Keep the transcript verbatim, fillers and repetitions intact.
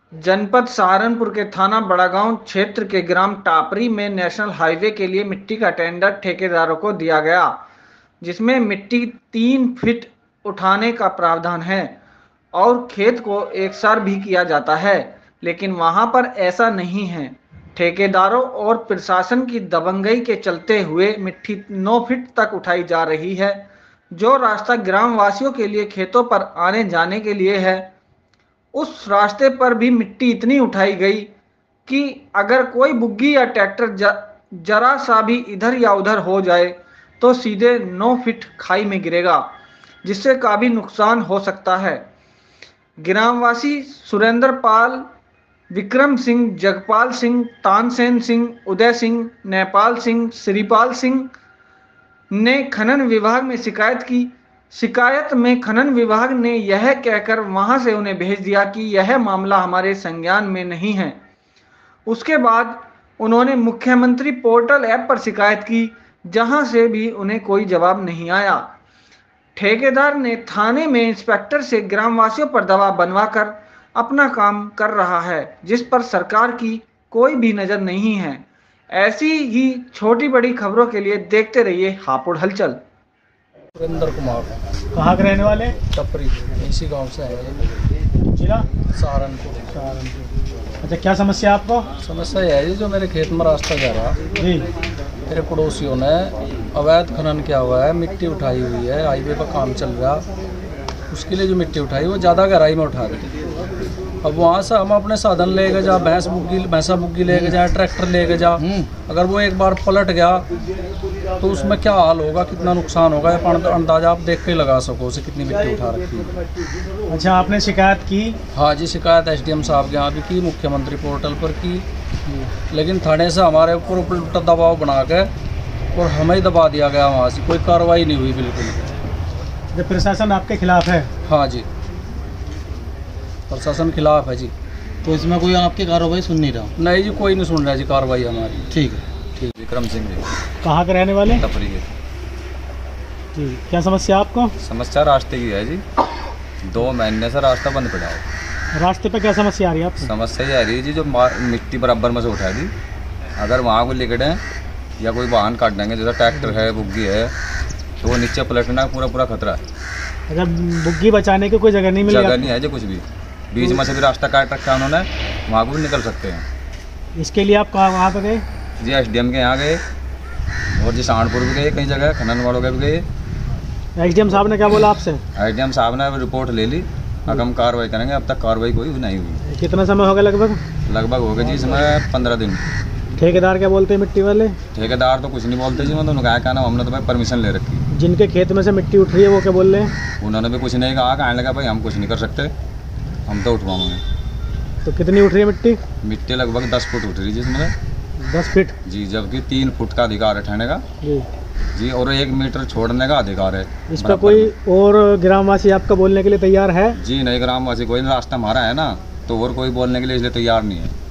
जनपद सहारनपुर के थाना बड़ागांव क्षेत्र के ग्राम टापरी में नेशनल हाईवे के लिए मिट्टी का टेंडर ठेकेदारों को दिया गया, जिसमें मिट्टी तीन फीट उठाने का प्रावधान है और खेत को एकसार भी किया जाता है, लेकिन वहां पर ऐसा नहीं है। ठेकेदारों और प्रशासन की दबंगई के चलते हुए मिट्टी नौ फीट तक उठाई जा रही है, जो रास्ता ग्रामवासियों के लिए खेतों पर आने जाने के लिए है। उस रास्ते पर भी मिट्टी इतनी उठाई गई कि अगर कोई बुग्गी या ट्रैक्टर ज, जरा सा भी इधर या उधर हो जाए तो सीधे नौ फीट खाई में गिरेगा, जिससे काफ़ी नुकसान हो सकता है। ग्रामवासी सुरेंद्र पाल, विक्रम सिंह, जगपाल सिंह, तानसेन सिंह, उदय सिंह, नेपाल सिंह, श्रीपाल सिंह ने खनन विभाग में शिकायत की। शिकायत में खनन विभाग ने यह कहकर वहां से उन्हें भेज दिया कि यह मामला हमारे संज्ञान में नहीं है। उसके बाद उन्होंने मुख्यमंत्री पोर्टल ऐप पर शिकायत की, जहां से भी उन्हें कोई जवाब नहीं आया। ठेकेदार ने थाने में इंस्पेक्टर से ग्रामवासियों पर दबाव बनवाकर अपना काम कर रहा है, जिस पर सरकार की कोई भी नज़र नहीं है। ऐसी ही छोटी बड़ी खबरों के लिए देखते रहिए हापुड़ हलचल। सुरेंद्र कुमार। कहाँ के रहने वाले? टपरी, इसी गांव से है। जिला सहारनपुर। सहारनपुर। अच्छा, क्या समस्या आपको? समस्या यह है जी, जो मेरे खेत में रास्ता जा रहा जी, मेरे पड़ोसियों ने अवैध खनन किया हुआ है, मिट्टी उठाई हुई है, हाईवे पर काम चल रहा, उसके लिए जो मिट्टी उठाई वो ज़्यादा गहराई में उठा रही। अब वहाँ से हम अपने साधन लेके जा, भैंस बुग्गी भैंसा बुग्गी लेके जाए, ट्रैक्टर लेके जा, अगर वो एक बार पलट गया तो उसमें क्या हाल होगा, कितना नुकसान होगा, ये अंदाजा आप देख के लगा सको उसे कितनी मिट्टी उठा रखी है। अच्छा, आपने शिकायत की? हाँ जी, शिकायत एसडीएम साहब के यहाँ भी की, मुख्यमंत्री पोर्टल पर की, लेकिन थाने से हमारे ऊपर उल्टा दबाव बना के और हमें ही दबा दिया गया, वहाँ से कोई कार्रवाई नहीं हुई बिल्कुल। जब प्रशासन आपके खिलाफ है? हाँ जी, प्रशासन खिलाफ है जी। तो इसमें कोई आपकी कार्रवाई सुन नहीं रहा? नहीं जी, कोई नहीं सुन रहा जी कार्रवाई हमारी। ठीक है, ठीक। विक्रम सिंह जी। कहाँ के रहने वाले? टपरी के। जी, क्या समस्या आपको? समस्या रास्ते की है जी, दो महीने से रास्ता बंद पड़ा है। रास्ते पे क्या समस्या आ रही है आपको? समस्या ये आ रही है जी, जो मिट्टी बराबर में से उठा दी, अगर वहाँ को लेकर दें या कोई वाहन काट देंगे, जैसा ट्रैक्टर है, बुग्गी है, तो वो नीचे पलटना का पूरा पूरा खतरा है। अच्छा, बुग्गी बचाने की कोई जगह नहीं मिली? जगह नहीं है जी, कुछ भी बीच में से भी रास्ता काट रखा है उन्होंने, वहाँ को भी निकल सकते हैं। इसके लिए आप कहाँ वहाँ पे गए? जी एसडीएम के यहाँ गए और जी सहारनपुर भी गए, कई जगह खनन वालों के भी गए। एसडीएम साहब ने क्या बोला आपसे? एसडीएम साहब ने रिपोर्ट ले ली, अब हम कार्रवाई करेंगे। अब तक कार्रवाई कोई नहीं हुई। कितना समय हो गया लगभग? लगभग हो गया जी इसमें पंद्रह दिन। ठेकेदार क्या बोलते हैं मिट्टी वाले? ठेकेदार तो कुछ नहीं बोलते जी, मतलब कहा क्या ना, हमने तो भाई परमिशन ले रखी। जिनके खेत में से मिट्टी उठ रही है वो क्या बोल रहे हैं? उन्होंने भी कुछ नहीं कहा, कहने लगा भाई हम कुछ नहीं कर सकते, हम तो उठवाएंगे। तो कितनी उठ रही है मिट्टी? मिट्टी लगभग दस फुट उठ रही है जिसमें। दस फीट? जी, जबकि तीन फुट का अधिकार है ठहरने का जी जी, और एक मीटर छोड़ने का अधिकार है। इस पर कोई और ग्रामवासी आपका बोलने के लिए तैयार है? जी नहीं, ग्रामवासी कोई, रास्ता हमारा है ना, तो और कोई बोलने के लिए इसलिए तैयार नहीं है।